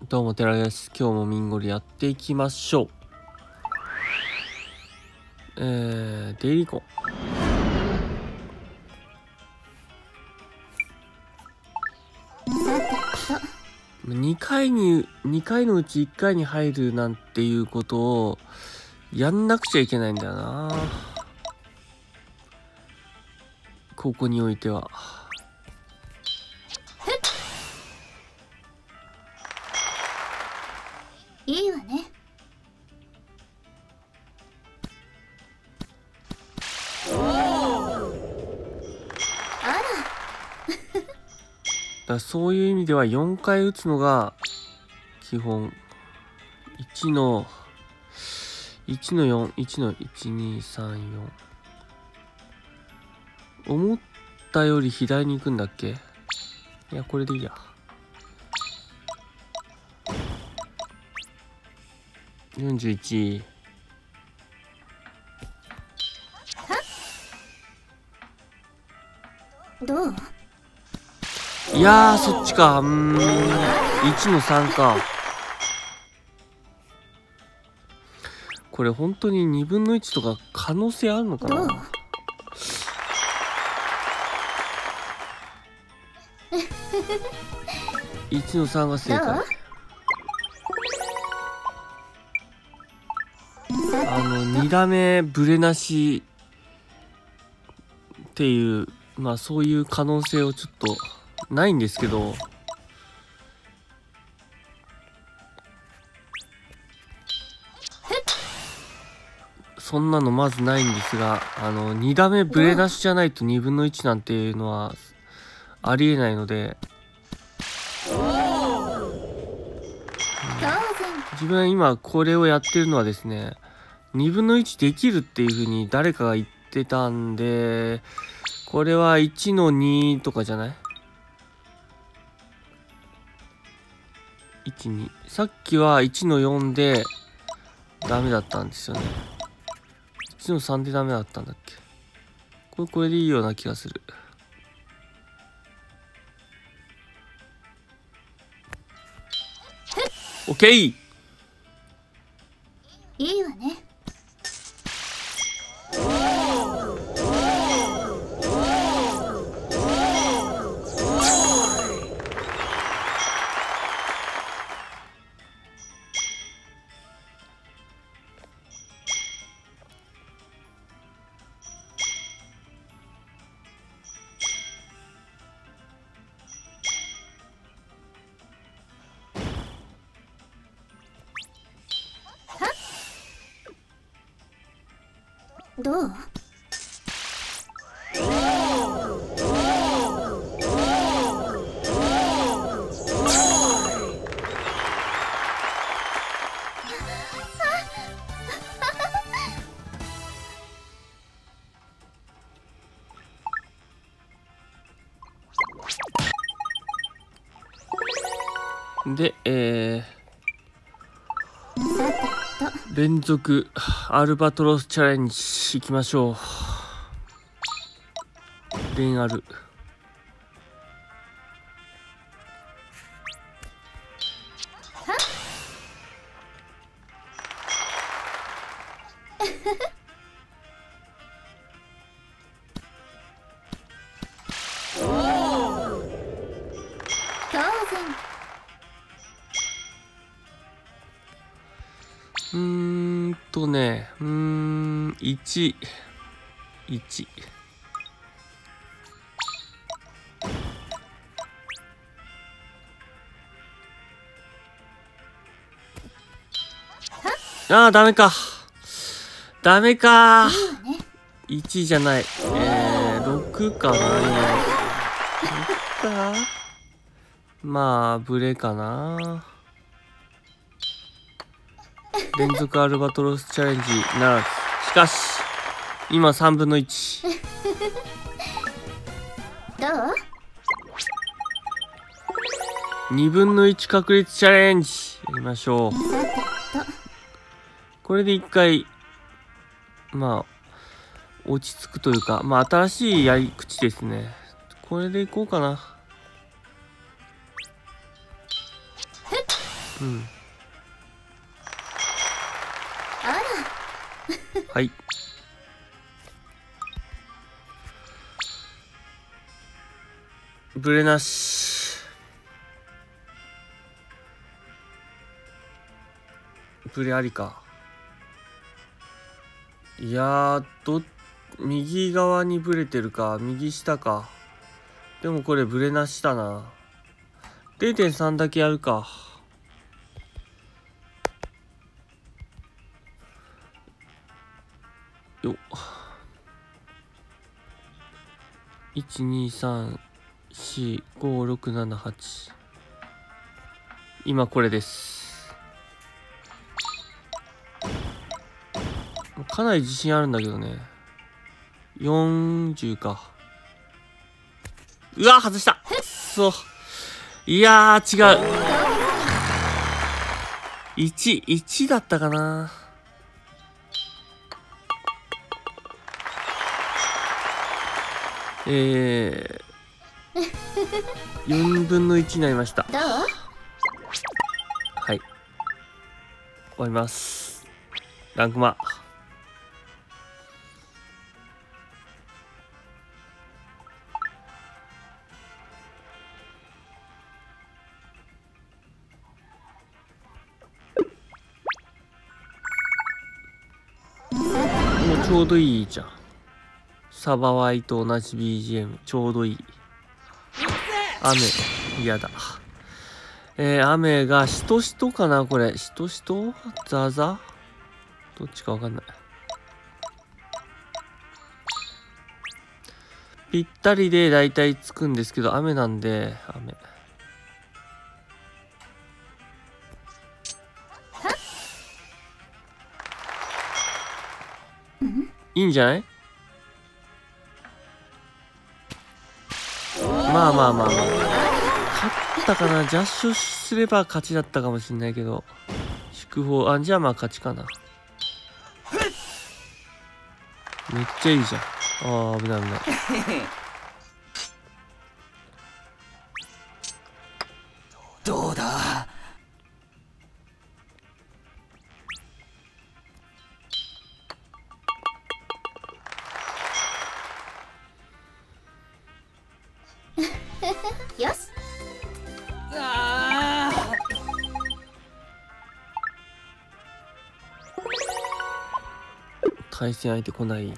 どうも寺です。今日もミンゴリやっていきましょう。デイリーコン。2回のうち1回に入るなんていうことをやんなくちゃいけないんだよな。ここにおいては。 いいわね。 だそういう意味では4回打つのが基本。1の4、1の1、2、3、4。思ったより左に行くんだっけ？いや、これでいいや。41。 どう？ いやー、そっちか。1の3か。これ本当に2分の1とか可能性あるのかな？1の3が正解。2打目ブレなしっていう、まあそういう可能性をちょっとないんですけど、そんなのまずないんですが、2打目ブレなしじゃないと2分の1なんていうのはありえないので、自分は今これをやってるのはですね、2分の1できるっていう風に誰かが言ってたんで、これは1の2とかじゃない？ 1、2。さっきは1の4でダメだったんですよね。1の3でダメだったんだっけ？これでいいような気がする。オッケー！ いいわね。どう？ で、連続アルバトロスチャレンジいきましょう。連アル。1、1。ああ、ダメか。ダメか。1じゃない。6かな、今。6か。まあ、ブレかな。連続アルバトロスチャレンジならず。しかし、今3分の1。 どう ？2分の1確率チャレンジやりましょう。これで1回、まあ、落ち着くというか、まあ、新しいやり口ですね。これでいこうかな。 うん。 あら。 はい。ブレなし。ブレありか。いやー、右側にブレてるか、右下か。でもこれブレなしだな。0.3 だけやるか。よっ。1、2、3、4、5、6、7、8。今これです。かなり自信あるんだけどね。40か。うわ、外した。そう。いやー、違う。1だったかな。4分の1になりました。 どう？ はい。終わります。ランクマ。もうちょうどいいじゃん。サバワイと同じ BGM。ちょうどいい。雨。嫌だ。雨がしとしとかなこれ。しとしとザザどっちかわかんない。ぴったりでだいたいつくんですけど、雨なんで、雨。いいんじゃない？まあまあまあまあ。勝ったかな？ジャッシュすれば勝ちだったかもしんないけど。祝砲。あ、じゃあまあ勝ちかな。めっちゃいいじゃん。ああ、危ない危ない。 どうだ？ よし。 対戦相手来ない。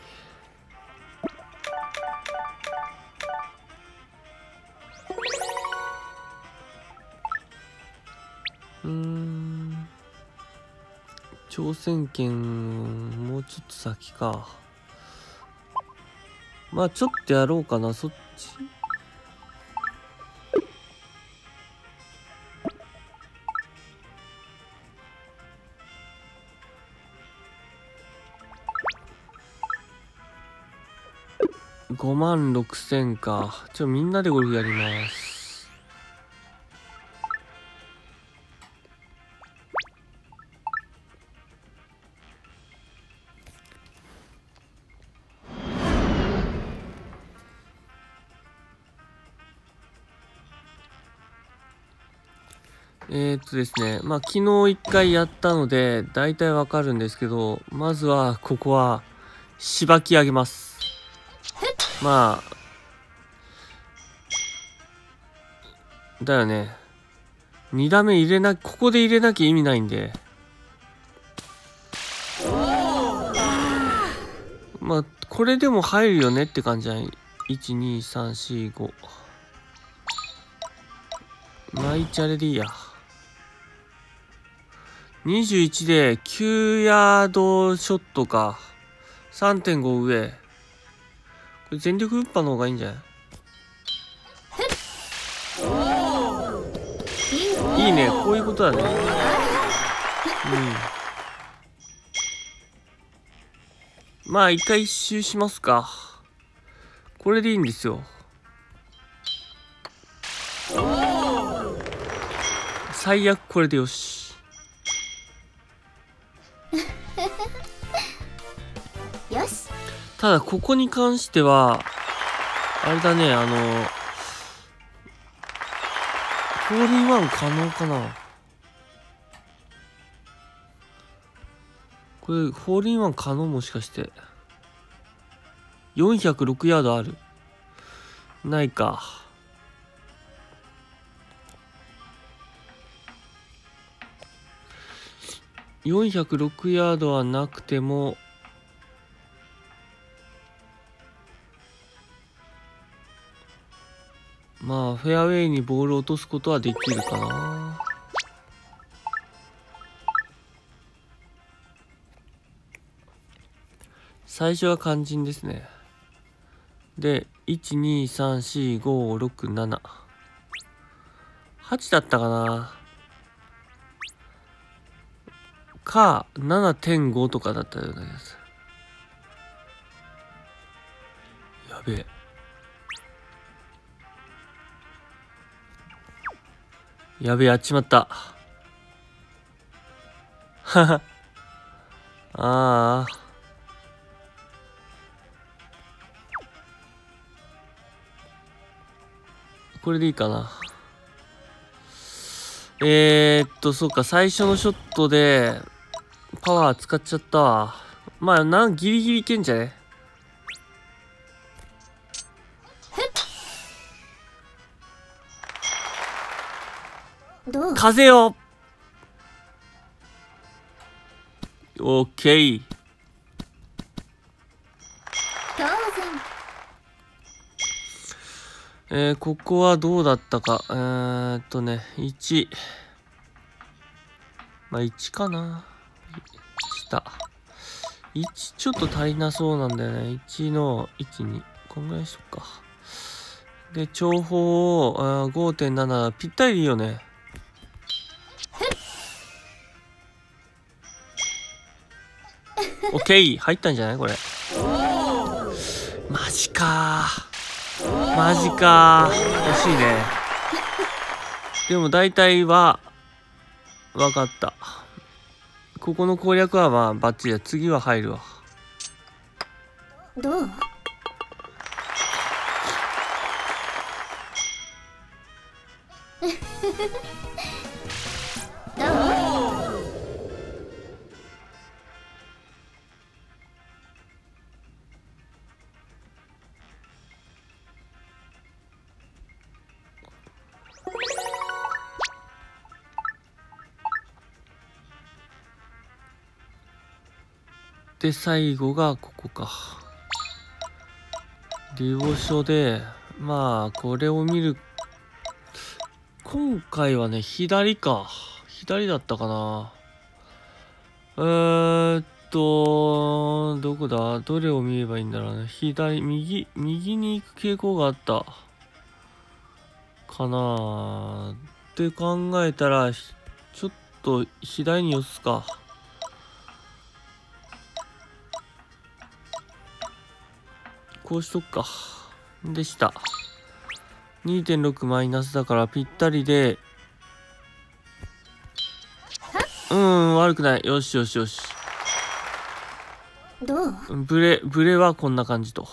挑戦権もうちょっと先か。まあちょっとやろうかな。そっち5万6000か。みんなでゴルフやります。ですね。まあ昨日一回やったので、大体わかるんですけど、まずはここは、しばき上げます。まあ、だよね。2打目ここで入れなきゃ意味ないんで。まあ、これでも入るよねって感じじゃない。1、2、3、4、5。毎日あれでいいや。21で9ヤードショットか。3.5 上。これ全力打っぱの方がいいんじゃない？いいね、こういうことだね。まあ一回一周しますか。これでいいんですよ。最悪これでよし。 よし。 ただここに関してはあれだね、ホールインワン可能かな。 これホールインワン可能？もしかして406ヤードある？ないか。406ヤードはなくてもまあフェアウェイにボールを落とすことはできるかな。最初は肝心ですね。で1234567 8だったかなか 7.5 とかだったようなやつ。やべえ。やべえ、やっちまった。はは。ああ。これでいいかな。そうか、最初のショットで、パワー使っちゃったわ。まあ、ギリギリいけんじゃね？ どう？ 風よ。オッケー。 当然。 ここはどうだったか。1。まあ、1かな。下。1ちょっと足りなそうなんだよね。1の1に。こんぐらいしよっか。で、長方を5.7。ぴったりでいいよね。オッケー。入ったんじゃないこれ。マジかー。マジかー。惜しいね。でも大体は分かった。ここの攻略はまあバッチリだ。次は入るわ。 どう？どう？ で、最後がここか。リボ書で、まあ、これを見る。今回はね、左か。左だったかな。どこだ？どれを見ればいいんだろうね。右に行く傾向があった。かなって考えたら、ちょっと左に寄すか。こうしとくか。でした。2.6 マイナスだからぴったりで、悪くない。よしよしよし。 どう？ ブレはこんな感じと。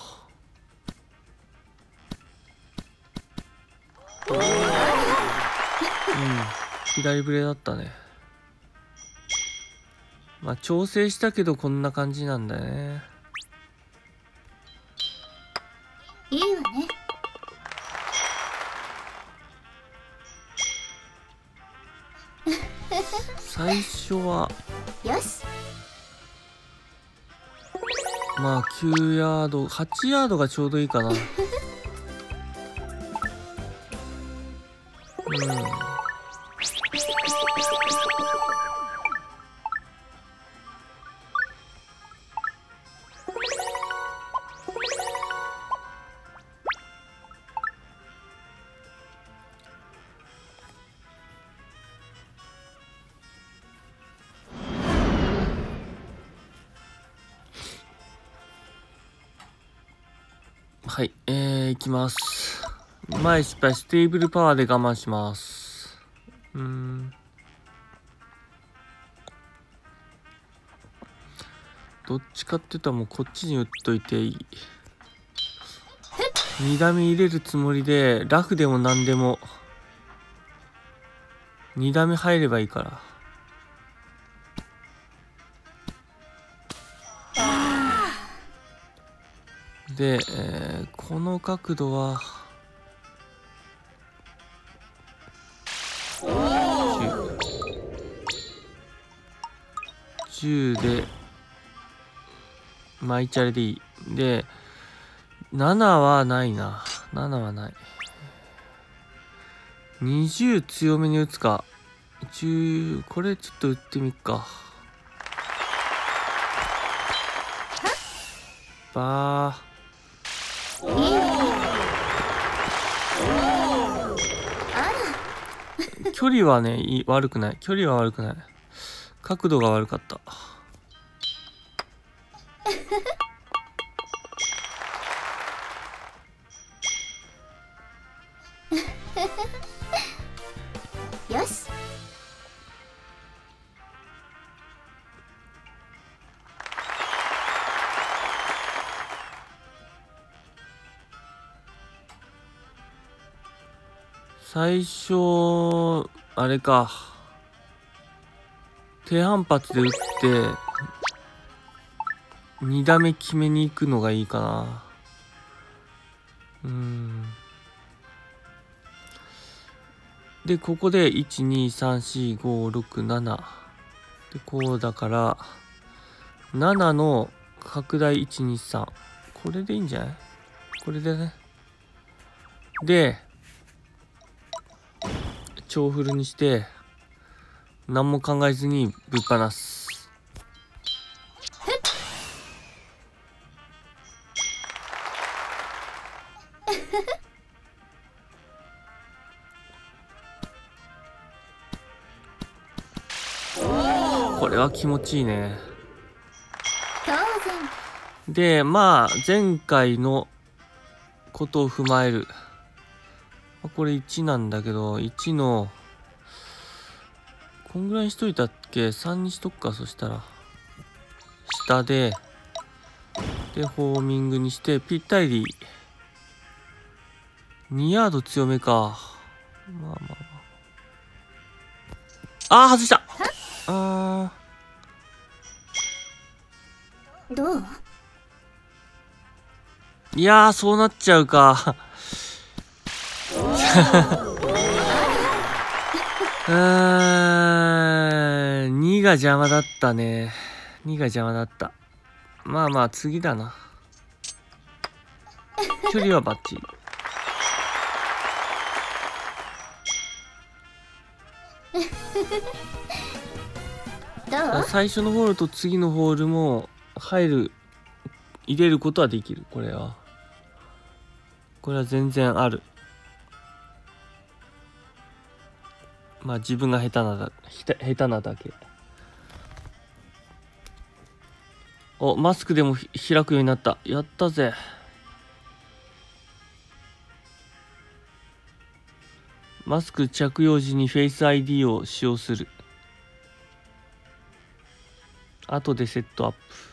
左ブレだったね。まあ調整したけどこんな感じなんだよね。 いいわね。 最初はよし。 まあ9ヤード8ヤードがちょうどいいかな。はい、いきます。前失敗、ステーブルパワーで我慢します。どっちかって言ったらもうこっちに打っといていい。2打目入れるつもりで、ラフでも何でも、2打目入ればいいから。 で、この角度は10でマイチャレでいい。で7はないな。7はない。20強めに打つか。10これちょっと打ってみっか。バー距離はね悪くない。距離は悪くない。角度が悪かった。 よし。 最初あれか、低反発で打って2打目決めに行くのがいいかな。でここで1234567でこうだから7の拡大123、これでいいんじゃない？これでね。で超フルにして何も考えずにぶっ放す。これは気持ちいいね。 当然。 でまあ前回のことを踏まえる。これ1なんだけど、1のこんぐらいにしといたっけ？ 3 にしとくか。そしたら下でホーミングにしてぴったり2ヤード強めか。まあまあまあ。外した。 どう？ いやーそうなっちゃうか。2が邪魔だったね。2が邪魔だった。まあまあ次だな。距離はバッチリ。 どう？ 最初のホールと次のホールも入れることはできる。これは全然ある。まあ自分が下手なだけ。お、マスクでも開くようになった。やったぜ。マスク着用時にフェイス ID を使用する。後でセットアッ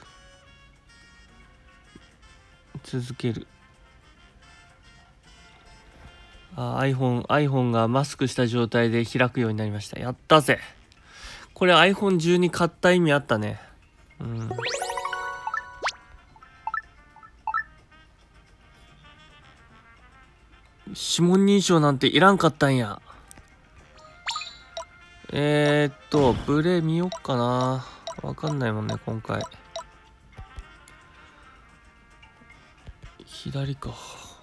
プ。続ける。iPhone がマスクした状態で開くようになりました。やったぜ。これ iPhone12 買った意味あったね。指紋認証なんていらんかったんや。ブレ見よっかな。わかんないもんね今回。左か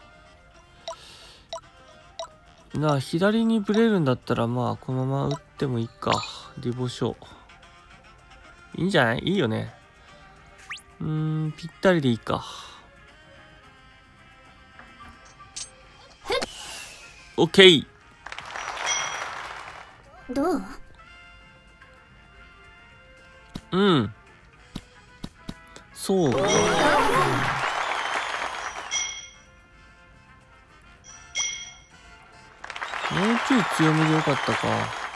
なあ。左にブレるんだったらまあこのまま打ってもいいか。ディボショーいいんじゃない？いいよね。ぴったりでいいか。オッケー。 どう？ そうか。もうちょい強めでよかったか。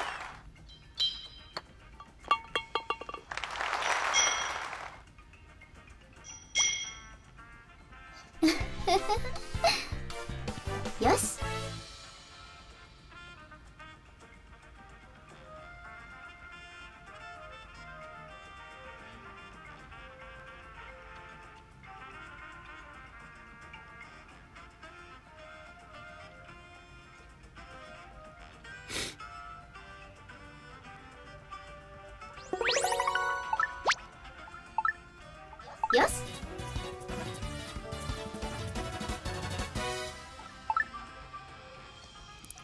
よし。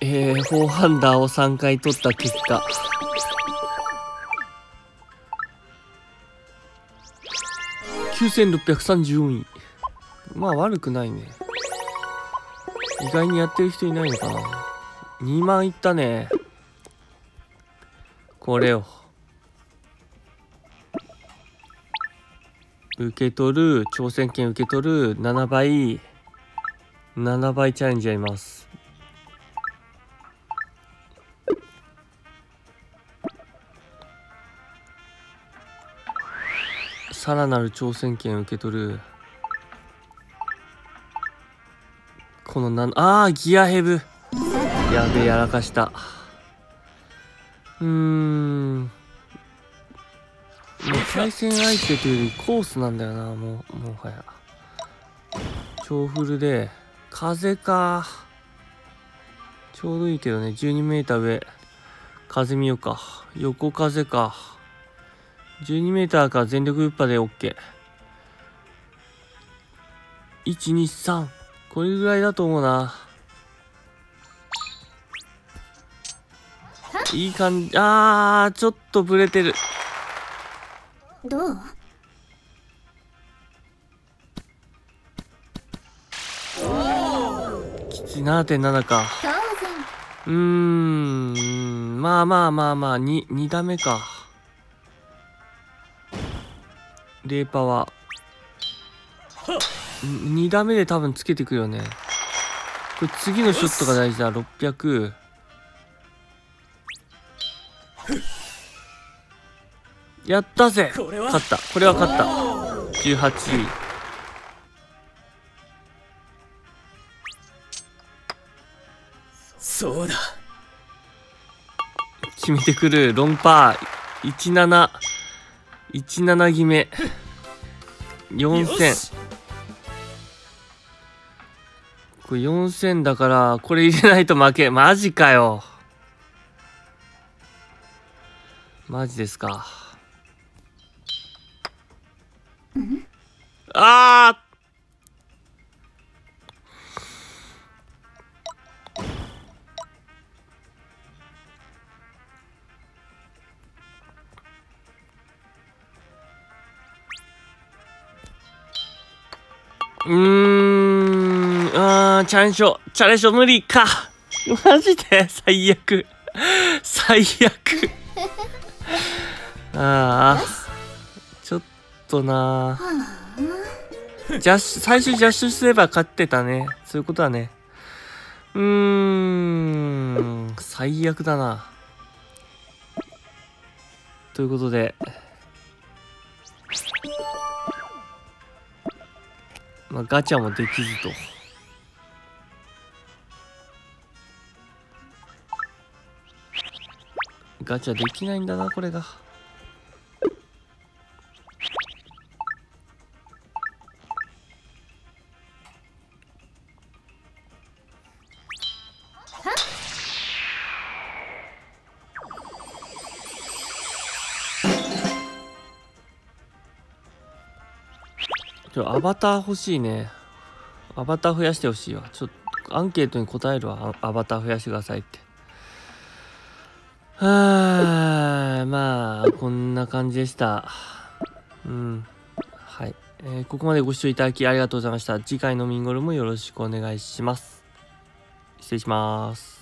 4ハンダーを3回取った結果、9634位。まあ悪くないね。意外にやってる人いないのかな。2万いったね。これを受け取る、挑戦権受け取る、7倍チャレンジやります。さらなる挑戦権受け取る。このギアヘブ。やべえ、やらかした。もう対戦相手というよりコースなんだよな、もはや。超フルで、風か。ちょうどいいけどね、12メーター上。風見ようか。横風か。12メーターから全力ウッパで OK。1、2、3。これぐらいだと思うな。いい感じ。ちょっとブレてる。 どう？ きつい。 7.7 か。 当然。 まあ2打目か。レーパワー。2打目で多分つけてくよね。これ次のショットが大事だ。600。やったぜ。勝った。これは勝った。18位。 そうだ。 決めてくる。ロンパー。17決め。4000。これ4000だから、これ入れないと負け。マジかよ。マジですか。チャレンジョ無理か。マジで最悪。ちょっとな。最初ジャッシュすれば勝ってたね。そういうことはね。最悪だな。ということで、ガチャもできずと。ガチャできないんだな、これが。アバター欲しいね。アバター増やしてほしいわ。ちょっとアンケートに答えるわ。アバター増やしてくださいって。まあこんな感じでした。はい、ここまでご視聴いただきありがとうございました。次回のミンゴルもよろしくお願いします。失礼します。